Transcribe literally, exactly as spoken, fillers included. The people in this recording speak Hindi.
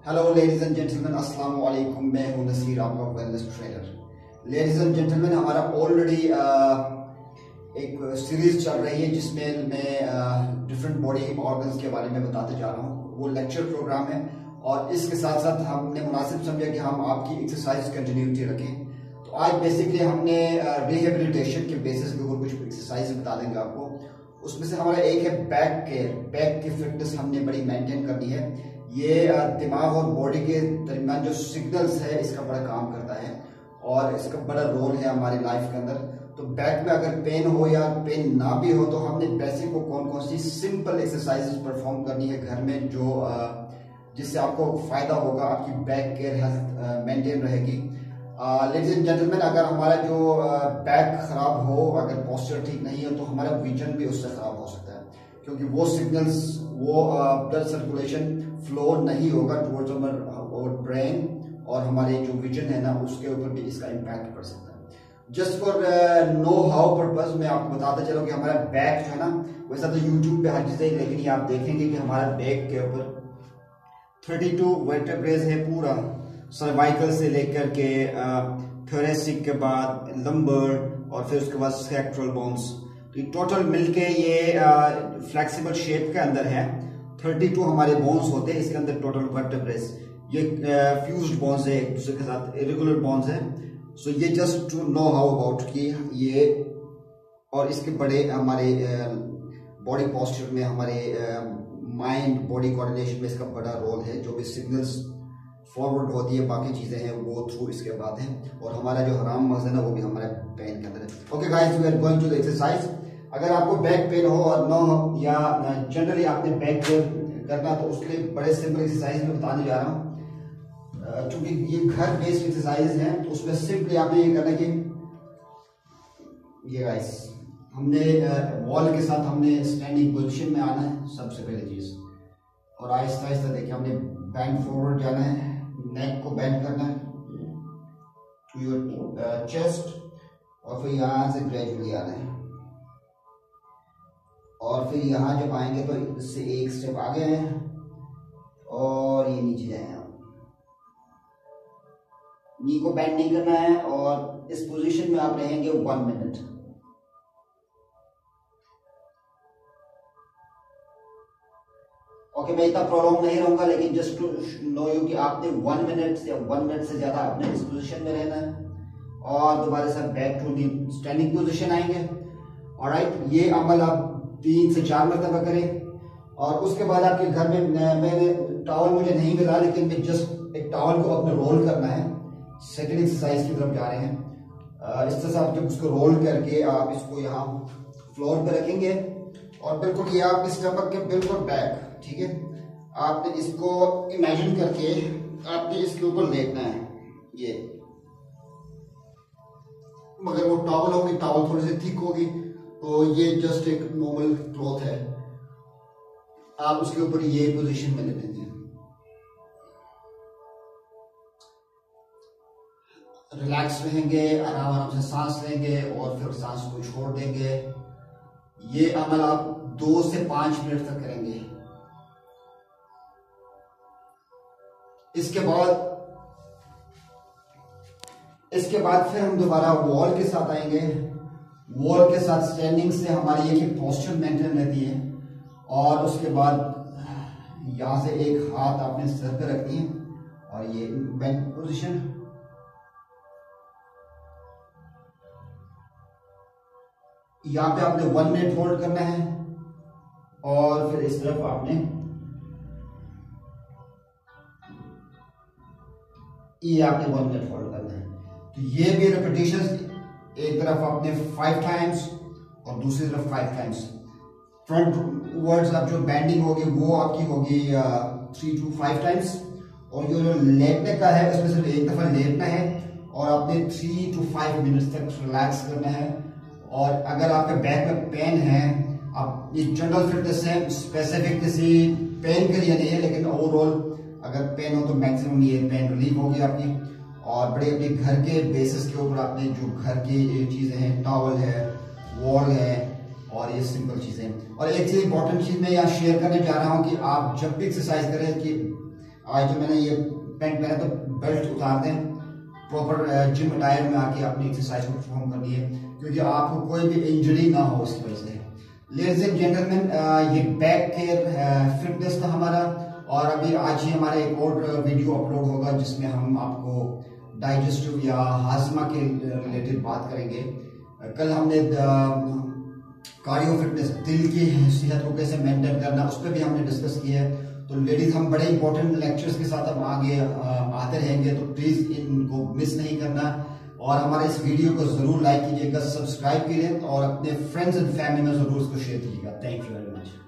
हेलो लेडीज एंड जेंटलमैन, अस्सलाम वालेकुम। मैं हूं नसीर, आपका wellness trainer. Ladies and gentleman, हमारा ऑलरेडी एक सीरीज चल रही है जिसमें मैं डिफरेंट बॉडी ऑर्गन्स के बारे में बताते जा रहा हूं। वो लेक्चर प्रोग्राम है और इसके साथ साथ हमने मुनासिब समझा कि हम आपकी एक्सरसाइज कंटिन्यूटी रखें। तो आज बेसिकली हमने रिहेबिलिटेशन के बेसिस के ऊपर कुछ एक्सरसाइज बता देंगे आपको। उसमें से हमारा एक है बैक केयर। बैक की फिटनेस हमने बड़ी मेंटेन करनी है। ये दिमाग और बॉडी के दरमियान जो सिग्नल्स है इसका बड़ा काम करता है और इसका बड़ा रोल है हमारी लाइफ के अंदर। तो बैक में अगर पेन हो या पेन ना भी हो तो हमने बेसिक को कौन कौन सी सिंपल एक्सरसाइजेस परफॉर्म करनी है घर में, जो जिससे आपको फायदा होगा, आपकी बैक केयर हेल्थ मेंटेन रहेगी। लेडीज एंड जेंटलमैन, अगर हमारा जो बैक खराब हो, अगर पोस्चर ठीक नहीं है तो हमारा विजन भी उससे खराब हो सकता है, क्योंकि वो सिग्नल्स, वो ब्लड सर्कुलेशन फ्लो नहीं होगा टुवर्ड्स अवर ब्रेन और हमारे जो विजन है ना उसके ऊपर भी इसका इम्पैक्ट पड़ सकता है। Just for know how purpose मैं आपको बताता चलूं कि हमारा बैक जो है ना, वैसा तो यूट्यूब पे हर चीज है, लेकिन ये आप देखेंगे कि हमारा बैक के ऊपर बत्तीस वर्टेब्रेज है, पूरा सर्वाइकल से लेकर के थोरेसिक के बाद लंबर और फिर उसके बाद स्केक्ट्रल बोन्स। तो टोटल मिलके ये फ्लेक्सिबल शेप के अंदर है। बत्तीस हमारे बोन्स होते हैं इसके अंदर टोटल वर्टेब्रेज। ये फ्यूज्ड बोन्स है, एक दूसरे के साथ इरेगुलर बोन्स है। सो ये just to know how about कि ये और इसके बड़े हमारे बॉडी पोस्चर में, हमारे माइंड बॉडी कोऑर्डिनेशन में इसका बड़ा रोल है। जो भी सिग्नल्स फॉरवर्ड होती है, बाकी चीजें हैं वो थ्रू इसके बाद है। और हमारा जो हराम मगज है ना वो भी हमारे पेन के अंदर है। Okay guys, we are going to the exercise. अगर आपको बैक पेन हो और न हो या जनरली आपने बैक पेन करना, तो उसके लिए बड़े सिंपल एक्सरसाइज में बताने जा रहा हूँ। क्योंकि ये घर बेस्ड एक्सरसाइज है तो उसमें सिंपली आपने ये करना कि ये गाइस, हमने वॉल के साथ हमने स्टैंडिंग पोजीशन में आना है सबसे पहले चीज, और आहिस्ता आहिस्ता देखिए हमने बैंड फॉरवर्ड जाना है, नेक को बेंड करना है टू योर चेस्ट, और फिर यहां से ग्रेजुअली आना है, और फिर यहां जब आएंगे तो इससे एक स्टेप आगे हैं और ये नीचे जाएंगे। नी को बेंड नहीं करना है और इस पोजीशन में आप रहेंगे वन मिनट। ओके, मैं इतना प्रोलॉन्ग नहीं रहूंगा, लेकिन जस्ट टू नो यू कि आपने वन मिनट या वन मिनट से ज्यादा आपने इस पोजीशन में रहना है और दोबारा से back to the standing position आएंगे। ऑलराइट, ये अमल आप तीन से चार मरतबा करें। और उसके बाद आपके घर में, मैंने टॉवल मुझे नहीं मिला, लेकिन मैं जस्ट एक टॉवल को अपने रोल करना है। सेकंड एक्सरसाइज की तरफ जा रहे हैं। इस तरह से आप जब उसको रोल करके आप इसको यहाँ फ्लोर पे रखेंगे और बिल्कुल ये आपकी स्टमक के बिल्कुल बैक, ठीक है। आपने इसको इमेजिन करके आपने इसके ऊपर लेटना है ये, मगर वो टॉवल होगी, टॉवल थोड़ी सी थिक होगी, तो ये जस्ट एक नॉर्मल क्लॉथ है, आप उसके ऊपर ये पोजीशन में लेते हैं। रिलैक्स रहेंगे, आराम आराम से सांस लेंगे और फिर सांस को छोड़ देंगे। ये अमल आप दो से पांच मिनट तक करेंगे। इसके बाद इसके बाद फिर हम दोबारा वॉल के साथ आएंगे। वॉल के साथ स्टैंडिंग से हमारी ये पोस्चर मेंटेन रहती है, और उसके बाद यहां से एक हाथ आपने सर पे रखनी है और ये बेंड पोजीशन। यहां पे आपने वन मिनट होल्ड करना है और फिर इस तरफ आपने ये आपने वन मिनट होल्ड करना है। तो ये भी रिपीटेशंस, एक तरफ आपने फाइव टाइम्स और दूसरी तरफ फाइव टाइम्स। फ्रंट वर्ड्स आप जो बैंडिंग होगी वो आपकी होगी थ्री टू फाइव टाइम्स, और जो जो लेटने का है उसमें सिर्फ एक दफा लेटना है और आपने थ्री टू फाइव मिनट्स तक रिलैक्स करना है। और अगर आपके बैक में पेन है, आप ये जनरल फिटनेस है, स्पेसिफिक किसी पेन के लिए नहीं है, लेकिन ओवरऑल अगर पेन हो तो मैक्सिमम ये पेन रिलीव होगी आपकी। और बड़े अपने घर के बेसिस के ऊपर आपने जो घर की चीजें हैं, टॉवल है, वॉल है और ये सिंपल चीजें। और एक चीज इंपॉर्टेंट चीज मैं यहाँ शेयर करने जा रहा हूँ कि आप जब भी एक्सरसाइज करें कि आज जो मैंने ये पैंट पहना तो बेल्ट उतार दें, प्रॉपर जिम अटायर में आके अपनी एक्सरसाइज को परफॉर्म करनी है, क्योंकि आपको कोई भी इंजरी ना हो उसकी वजह से। लेडीज एंड जेंटलमैन, ये बैक केयर फिटनेस था हमारा, और अभी आज ही हमारा एक और वीडियो अपलोड होगा जिसमें हम आपको डाइजेस्टिव या हाजमा के रिलेटेड बात करेंगे। कल हमने कार्डियो फिटनेस, दिल की सेहत को कैसे मेंटेन करना, उस पर भी हमने डिस्कस किया है। तो लेडीज, हम बड़े इंपॉर्टेंट लेक्चर्स के साथ हम आगे आते रहेंगे, तो प्लीज इनको मिस नहीं करना, और हमारे इस वीडियो को जरूर लाइक कीजिएगा, सब्सक्राइब कीजिए और अपने फ्रेंड्स एंड फैमिली में जरूर इसको शेयर कीजिएगा। Thank you very much.